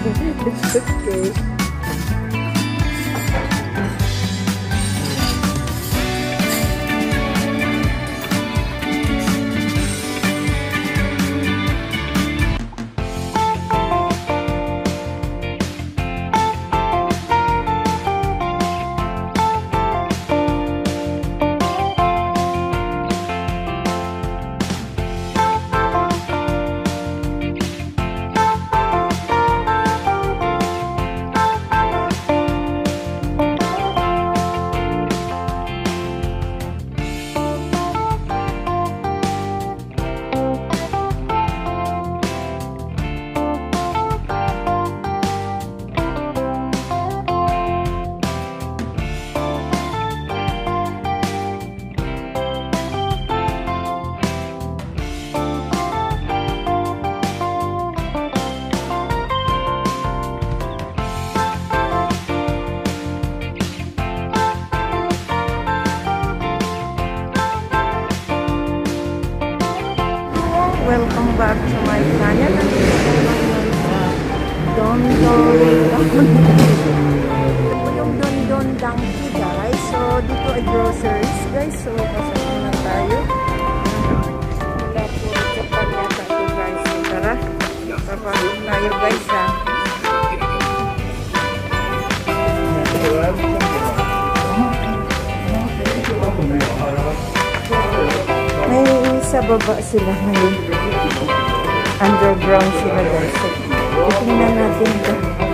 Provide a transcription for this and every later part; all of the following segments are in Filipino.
It's okay. Welcome back to my channel. Don Don Donkey guys. So dito ay groceries guys. So pasok na tayo. Wala po sa panyata ito guys. So tara. Papasok tayo guys ha. May sa baba sila ngayon. Underground sila guys. So, tingnan natin ito.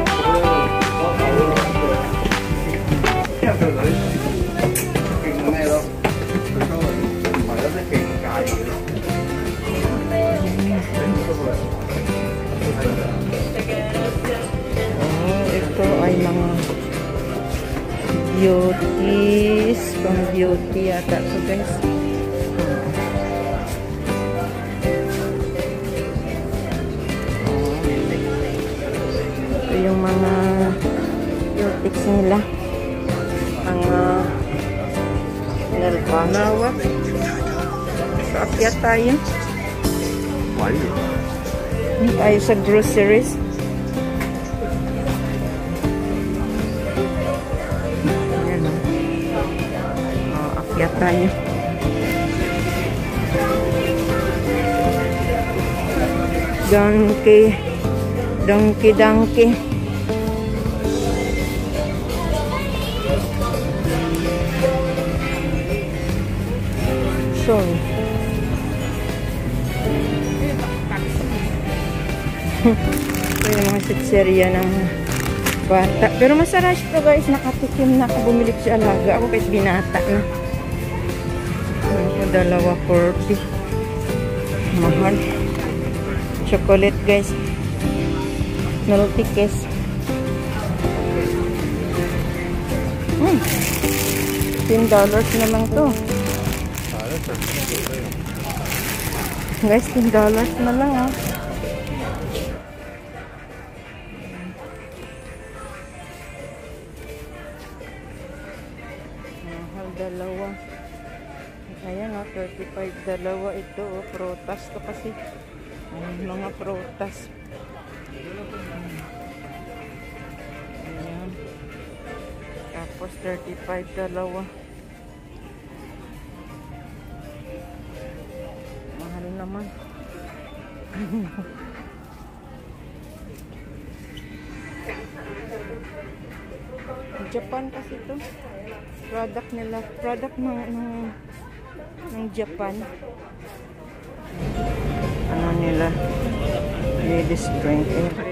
Ito ay mga beauties. Pang beauty yata ito guys. Yung mga beautics nila, mga nalpanawa. So akyat tayo. Tayo sa groceries. Ayan o. Akyat tayo. Donkey. Sorry. Ito yung mga sitserya ng bata. Pero masarap ito guys. Nakatikim na ako. Bumili ko sa alaga. Ako kahit binata na. Ito, $2.40. Mahal. Chocolate guys. Melty kiss. $10 na lang to. Guys, $10 na lang ah. Mahal dalawa. Ayan oh, 35 dalawa ito oh. Prutas to kasi. Mga prutas. Ayan. Tapos 35 dalawa. Mahal naman. Japan kasi ito. Product nila. Product ng Japan. Ano nila? Ladies drink.